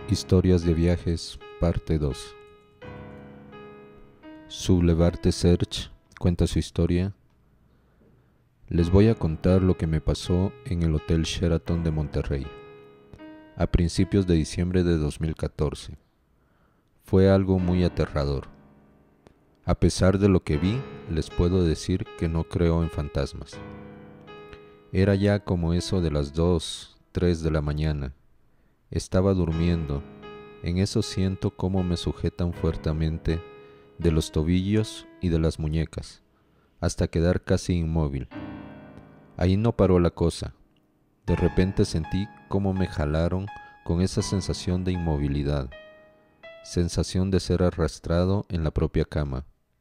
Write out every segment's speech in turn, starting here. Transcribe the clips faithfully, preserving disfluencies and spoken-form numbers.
Historias de viajes, parte dos. Sublevarte Serge cuenta su historia. Les voy a contar lo que me pasó en el Hotel Sheraton de Monterrey, a principios de diciembre de dos mil catorce. Fue algo muy aterrador. A pesar de lo que vi, les puedo decir que no creo en fantasmas. Era ya como eso de las dos, tres de la mañana. Estaba durmiendo. En eso siento cómo me sujetan fuertemente de los tobillos y de las muñecas, hasta quedar casi inmóvil. Ahí no paró la cosa. De repente sentí cómo me jalaron con esa sensación de inmovilidad, sensación de ser arrastrado en la propia cama.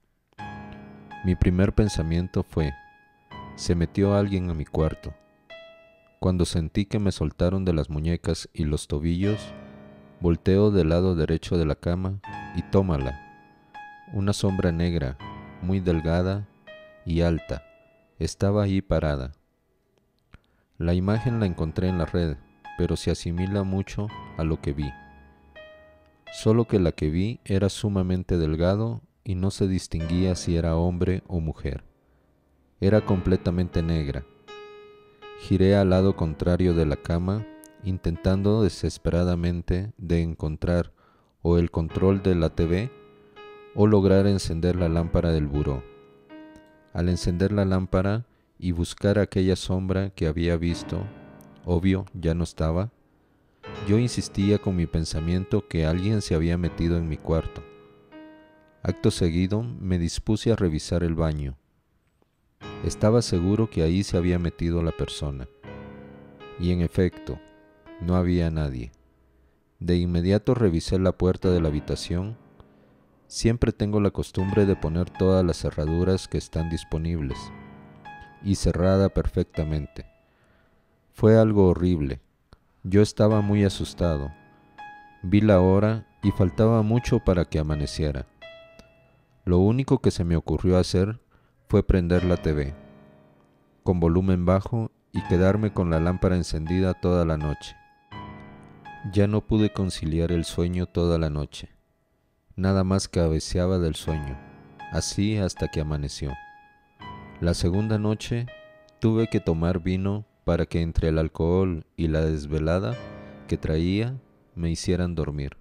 Mi primer pensamiento fue: se metió alguien a mi cuarto. Cuando sentí que me soltaron de las muñecas y los tobillos, volteo del lado derecho de la cama y tómala. Una sombra negra, muy delgada y alta, estaba ahí parada. La imagen la encontré en la red, pero se asimila mucho a lo que vi. Solo que la que vi era sumamente delgado y no se distinguía si era hombre o mujer. Era completamente negra. Giré al lado contrario de la cama, intentando desesperadamente de encontrar o el control de la T V o lograr encender la lámpara del buró. Al encender la lámpara y buscar aquella sombra que había visto, obvio, ya no estaba, yo insistía con mi pensamiento que alguien se había metido en mi cuarto. Acto seguido me dispuse a revisar el baño. Estaba seguro que ahí se había metido la persona. Y en efecto, no había nadie. De inmediato revisé la puerta de la habitación. Siempre tengo la costumbre de poner todas las cerraduras que están disponibles, y cerrada perfectamente. Fue algo horrible. Yo estaba muy asustado. Vi la hora y faltaba mucho para que amaneciera. Lo único que se me ocurrió hacer fue prender la T V, con volumen bajo, y quedarme con la lámpara encendida toda la noche. Ya no pude conciliar el sueño toda la noche. Nada más cabeceaba del sueño, así hasta que amaneció. La segunda noche tuve que tomar vino para que entre el alcohol y la desvelada que traía me hicieran dormir.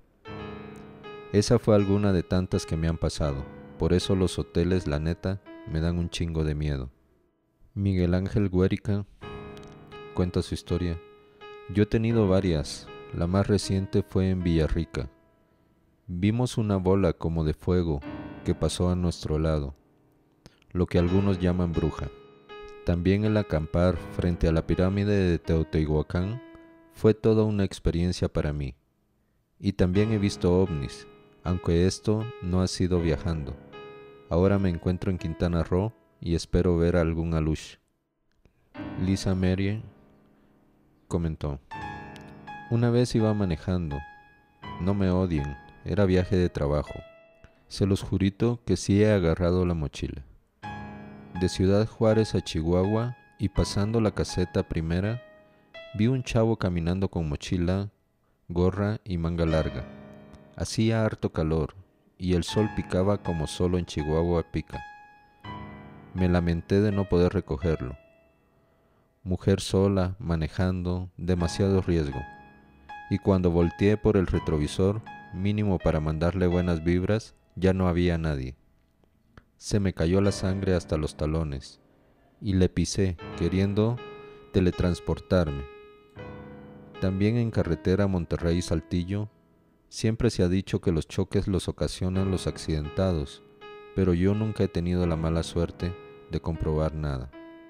Esa fue alguna de tantas que me han pasado. Por eso los hoteles, la neta, me dan un chingo de miedo. Miguel Ángel Guérica cuenta su historia. Yo he tenido varias. La más reciente fue en Villarrica. Vimos una bola como de fuego que pasó a nuestro lado, lo que algunos llaman bruja. También el acampar frente a la pirámide de Teotihuacán fue toda una experiencia para mí. Y también he visto ovnis, aunque esto no ha sido viajando. Ahora me encuentro en Quintana Roo y espero ver algún alush. Lisa Mary comentó: una vez iba manejando. No me odien, era viaje de trabajo. Se los jurito que sí he agarrado la mochila. De Ciudad Juárez a Chihuahua y pasando la caseta primera, vi un chavo caminando con mochila, gorra y manga larga. Hacía harto calor y el sol picaba como solo en Chihuahua pica. Me lamenté de no poder recogerlo. Mujer sola, manejando, demasiado riesgo. Y cuando volteé por el retrovisor, mínimo para mandarle buenas vibras, ya no había nadie. Se me cayó la sangre hasta los talones y le pisé, queriendo teletransportarme. También en carretera Monterrey-Saltillo, siempre se ha dicho que los choques los ocasionan los accidentados, pero yo nunca he tenido la mala suerte de comprobar nada.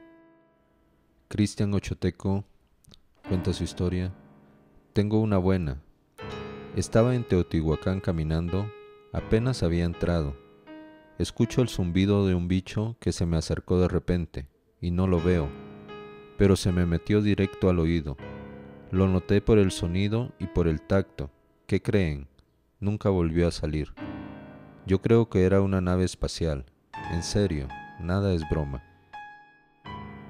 Cristian Ochoteco cuenta su historia. Tengo una buena. Estaba en Teotihuacán caminando, apenas había entrado. Escucho el zumbido de un bicho que se me acercó de repente, y no lo veo, pero se me metió directo al oído. Lo noté por el sonido y por el tacto. ¿Qué creen? Nunca volvió a salir. Yo creo que era una nave espacial. En serio, nada es broma.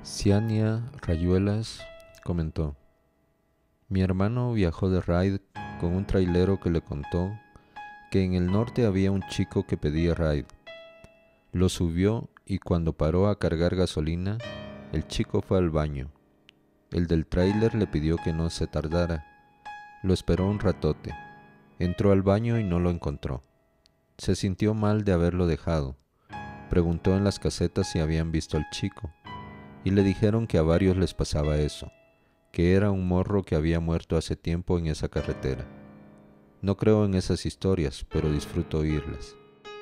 Ciania Rayuelas comentó: mi hermano viajó de raid con un trailero que le contó que en el norte había un chico que pedía ride. Lo subió y cuando paró a cargar gasolina, el chico fue al baño. El del tráiler le pidió que no se tardara. Lo esperó un ratote. Entró al baño y no lo encontró. Se sintió mal de haberlo dejado. Preguntó en las casetas si habían visto al chico, y le dijeron que a varios les pasaba eso, que era un morro que había muerto hace tiempo en esa carretera. No creo en esas historias, pero disfruto oírlas.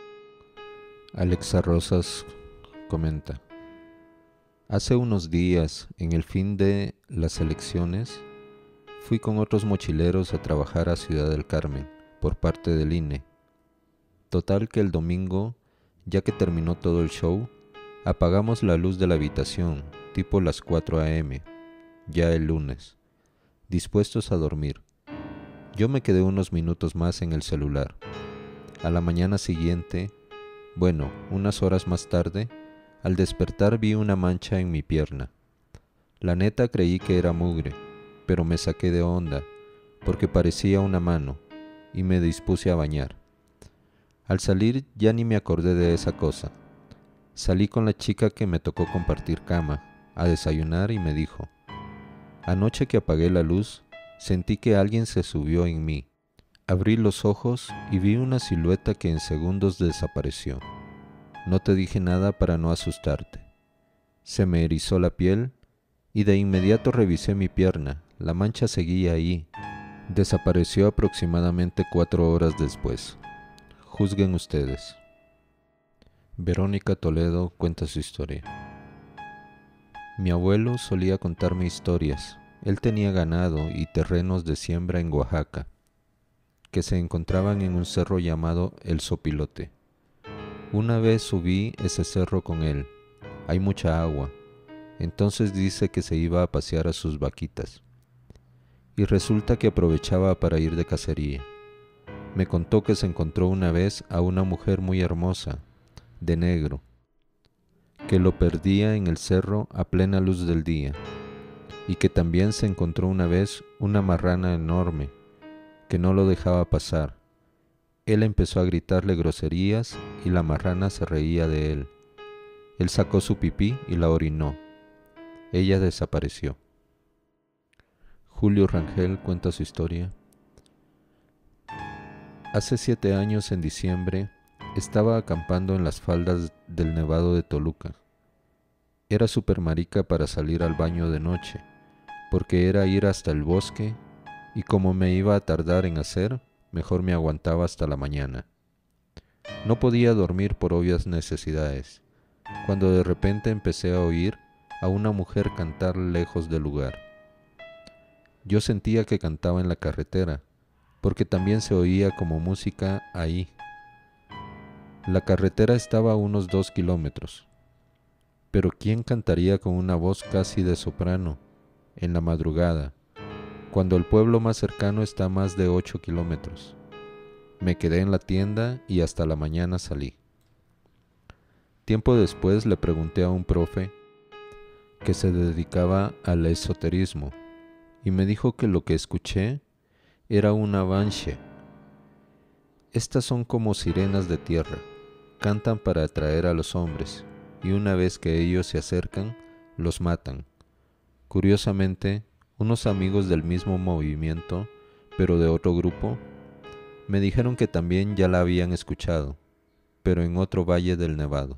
Alexa Rosas comenta: hace unos días, en el fin de las elecciones, fui con otros mochileros a trabajar a Ciudad del Carmen, por parte del I N E. Total que el domingo, ya que terminó todo el show, apagamos la luz de la habitación, tipo las cuatro a eme, ya el lunes, dispuestos a dormir. Yo me quedé unos minutos más en el celular. A la mañana siguiente, bueno, unas horas más tarde, al despertar vi una mancha en mi pierna. La neta creí que era mugre, pero me saqué de onda, porque parecía una mano, y me dispuse a bañar. Al salir ya ni me acordé de esa cosa. Salí con la chica que me tocó compartir cama, a desayunar y me dijo: anoche que apagué la luz, sentí que alguien se subió en mí. Abrí los ojos y vi una silueta que en segundos desapareció. No te dije nada para no asustarte. Se me erizó la piel y de inmediato revisé mi pierna. La mancha seguía ahí. Desapareció aproximadamente cuatro horas después. Juzguen ustedes. Verónica Toledo cuenta su historia. Mi abuelo solía contarme historias. Él tenía ganado y terrenos de siembra en Oaxaca, que se encontraban en un cerro llamado El Sopilote. Una vez subí ese cerro con él. Hay mucha agua. Entonces dice que se iba a pasear a sus vaquitas. Y resulta que aprovechaba para ir de cacería. Me contó que se encontró una vez a una mujer muy hermosa, de negro, que lo perdía en el cerro a plena luz del día, y que también se encontró una vez una marrana enorme, que no lo dejaba pasar. Él empezó a gritarle groserías y la marrana se reía de él. Él sacó su pipí y la orinó. Ella desapareció. Julio Rangel cuenta su historia. Hace siete años, en diciembre, estaba acampando en las faldas del Nevado de Toluca. Era súper marica para salir al baño de noche, porque era ir hasta el bosque, y como me iba a tardar en hacer, mejor me aguantaba hasta la mañana. No podía dormir por obvias necesidades, cuando de repente empecé a oír a una mujer cantar lejos del lugar. Yo sentía que cantaba en la carretera, porque también se oía como música ahí. La carretera estaba a unos dos kilómetros. Pero ¿quién cantaría con una voz casi de soprano en la madrugada, cuando el pueblo más cercano está a más de ocho kilómetros? Me quedé en la tienda y hasta la mañana salí. Tiempo después le pregunté a un profe que se dedicaba al esoterismo y me dijo que lo que escuché era una banshee. Estas son como sirenas de tierra, cantan para atraer a los hombres y una vez que ellos se acercan, los matan. Curiosamente, unos amigos del mismo movimiento, pero de otro grupo, me dijeron que también ya la habían escuchado, pero en otro valle del Nevado.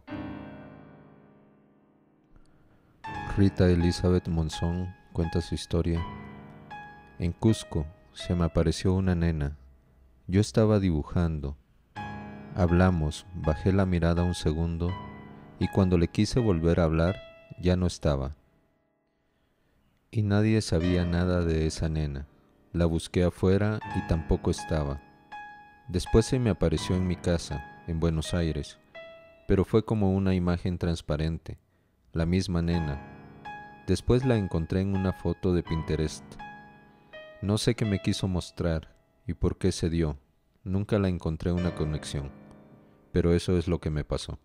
Rita Elizabeth Monzón cuenta su historia. En Cusco se me apareció una nena. Yo estaba dibujando. Hablamos, bajé la mirada un segundo y cuando le quise volver a hablar, ya no estaba. Y nadie sabía nada de esa nena. La busqué afuera y tampoco estaba. Después se me apareció en mi casa, en Buenos Aires, pero fue como una imagen transparente, la misma nena. Después la encontré en una foto de Pinterest. No sé qué me quiso mostrar y por qué se dio. Nunca la encontré una conexión, pero eso es lo que me pasó.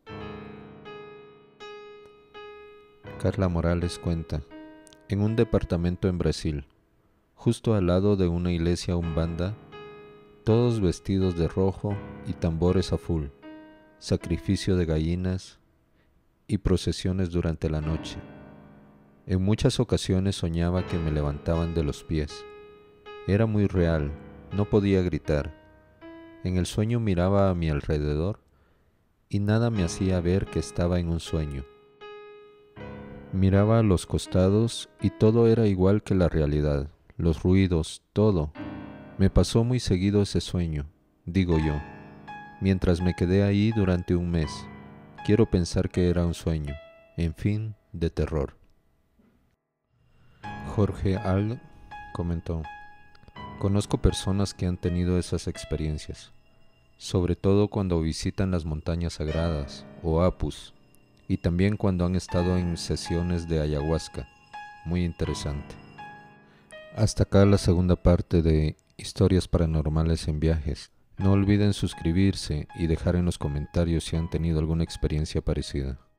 Carla Morales cuenta. En un departamento en Brasil, justo al lado de una iglesia umbanda, todos vestidos de rojo y tambores a full, sacrificio de gallinas y procesiones durante la noche. En muchas ocasiones soñaba que me levantaban de los pies. Era muy real, no podía gritar. En el sueño miraba a mi alrededor y nada me hacía ver que estaba en un sueño. Miraba a los costados y todo era igual que la realidad, los ruidos, todo. Me pasó muy seguido ese sueño, digo yo, mientras me quedé ahí durante un mes. Quiero pensar que era un sueño, en fin, de terror. Jorge Al comentó: conozco personas que han tenido esas experiencias, sobre todo cuando visitan las montañas sagradas o apus, y también cuando han estado en sesiones de ayahuasca. Muy interesante. Hasta acá la segunda parte de Historias Paranormales en Viajes. No olviden suscribirse y dejar en los comentarios si han tenido alguna experiencia parecida.